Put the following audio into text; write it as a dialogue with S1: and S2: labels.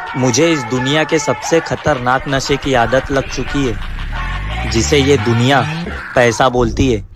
S1: मुझे इस दुनिया के सबसे खतरनाक नशे की आदत लग चुकी है, जिसे ये दुनिया पैसा बोलती है।